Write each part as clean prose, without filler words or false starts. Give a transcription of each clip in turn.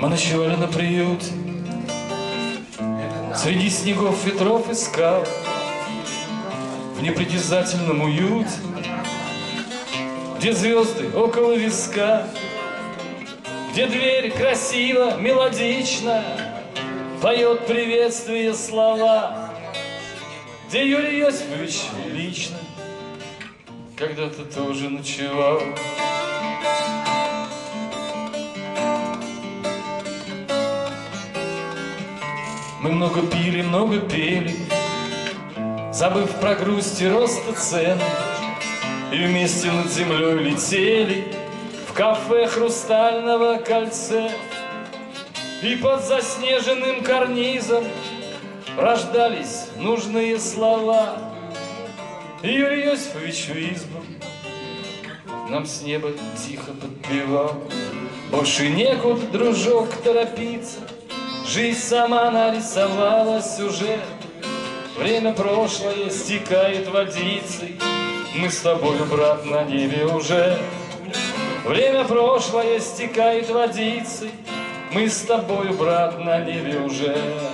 Мы ночевали на приюте среди снегов, ветров и скал, в непритязательном уюте, где звезды около виска, где дверь красиво, мелодично поет приветствие слова, где Юрий Иосифович лично когда-то тоже ночевал. Мы много пили, много пели, забыв про грусть и рост цен, и вместе над землей летели в кафе «Хрустального кольца». И под заснеженным карнизом рождались нужные слова. Юрий Иосифович Висбор нам с неба тихо подпевал: больше некуда, дружок, торопиться, жизнь сама нарисовала сюжет. Время прошлое стекает водицей, мы с тобою, брат, на небе уже. Время прошлое стекает водицей, мы с тобою, брат, на небе уже.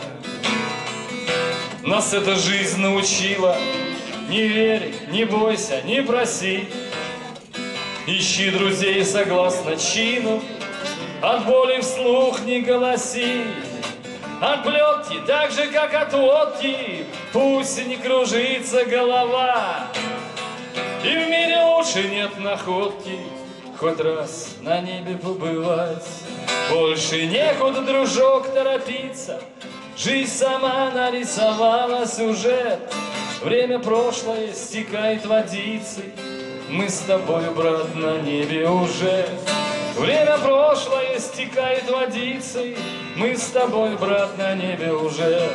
Нас эта жизнь научила: не верь, не бойся, не проси, ищи друзей согласно чину, от боли вслух не голоси. От плетки, так же, как от водки, пусть не кружится голова. И в мире лучше нет находки хоть раз на небе побывать. Больше некуда, дружок, торопиться, жизнь сама нарисовала сюжет. Время прошлое стекает водицей, мы с тобою, брат, на небе уже. Время прошлое стекает водицей, мы с тобой, брат, на небе уже.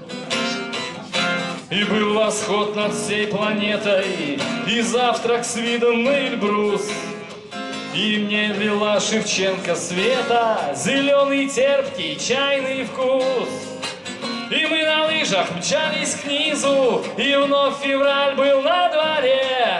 И был восход над всей планетой, и завтрак с видом на Эльбрус. И мне вела Шевченко света зеленый терпкий чайный вкус. И мы на лыжах мчались к низу, и вновь февраль был на дворе.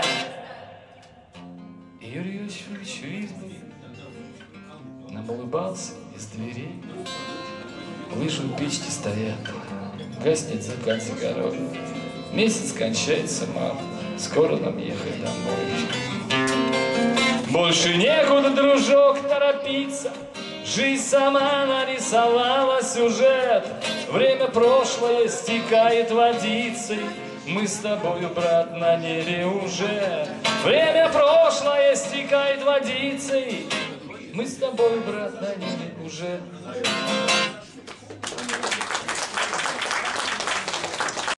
Юрий Иосифович Висбор нам улыбался из дверей. Лыжи у печки стоят, гаснет закат за горой. Месяц кончается, мам, скоро нам ехать домой. Больше некуда, дружок, торопиться, жизнь сама нарисовала сюжет. Время прошлое стекает водицей, мы с тобою, брат, на небе уже. Время прошлое стекает водицей, мы с тобой, брат, на небе уже.